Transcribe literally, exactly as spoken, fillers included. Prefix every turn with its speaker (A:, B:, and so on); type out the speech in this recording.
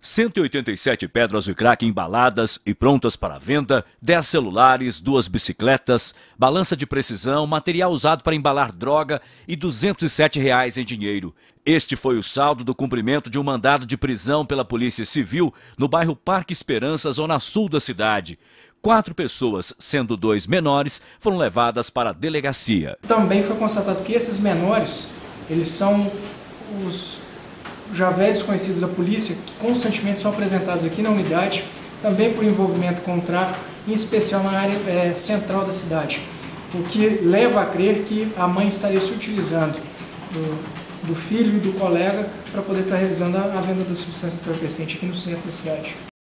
A: cento e oitenta e sete pedras de crack embaladas e prontas para venda, dez celulares, duas bicicletas, balança de precisão, material usado para embalar droga e duzentos e sete reais em dinheiro. Este foi o saldo do cumprimento de um mandado de prisão pela Polícia Civil no bairro Parque Esperança, zona sul da cidade. Quatro pessoas, sendo dois menores, foram levadas para a delegacia.
B: Também foi constatado que esses menores, eles são os já velhos conhecidos da polícia, que constantemente são apresentados aqui na unidade, também por envolvimento com o tráfico, em especial na área é, central da cidade, o que leva a crer que a mãe estaria se utilizando do, do filho e do colega para poder estar realizando a, a venda da substância entorpecente aqui no centro da cidade.